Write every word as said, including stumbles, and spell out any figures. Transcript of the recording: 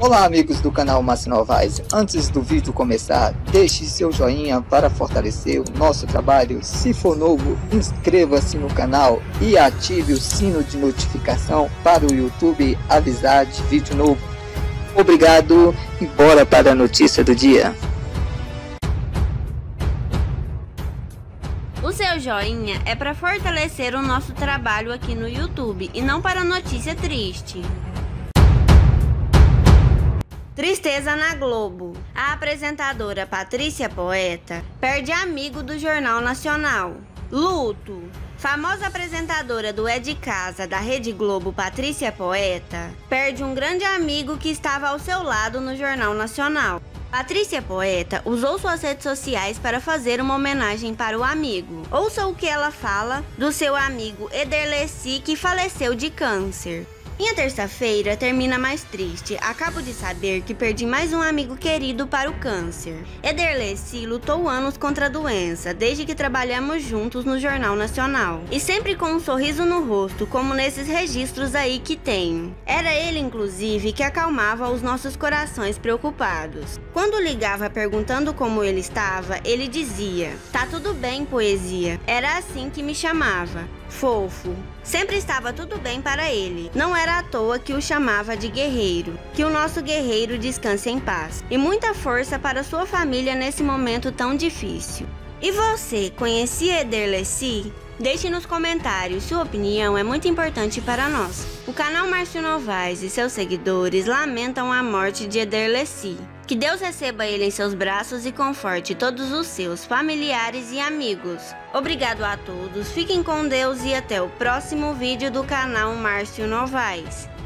Olá amigos do canal Márcio Novaes, antes do vídeo começar, deixe seu joinha para fortalecer o nosso trabalho. Se for novo, inscreva-se no canal e ative o sino de notificação para o YouTube avisar de vídeo novo. Obrigado e bora para a notícia do dia. O seu joinha é para fortalecer o nosso trabalho aqui no YouTube e não para notícia triste. Tristeza na Globo. A apresentadora Patrícia Poeta perde amigo do Jornal Nacional. Luto. Famosa apresentadora do É de Casa da Rede Globo, Patrícia Poeta, perde um grande amigo que estava ao seu lado no Jornal Nacional. Patrícia Poeta usou suas redes sociais para fazer uma homenagem para o amigo. Ouça o que ela fala do seu amigo Ederleci, que faleceu de câncer. Minha terça-feira termina mais triste. Acabo de saber que perdi mais um amigo querido para o câncer. Ederleci lutou anos contra a doença, desde que trabalhamos juntos no Jornal Nacional. E sempre com um sorriso no rosto, como nesses registros aí que tenho. Era ele, inclusive, que acalmava os nossos corações preocupados. Quando ligava perguntando como ele estava, ele dizia: "Tá tudo bem, poesia." Era assim que me chamava. Fofo. Sempre estava tudo bem para ele. Não era à toa que o chamava de guerreiro. Que o nosso guerreiro descanse em paz. E muita força para sua família nesse momento tão difícil. E você, conhecia Ederleci? Deixe nos comentários, sua opinião é muito importante para nós. O canal Márcio Novaes e seus seguidores lamentam a morte de Ederleci. Que Deus receba ele em seus braços e conforte todos os seus familiares e amigos. Obrigado a todos, fiquem com Deus e até o próximo vídeo do canal Márcio Novaes.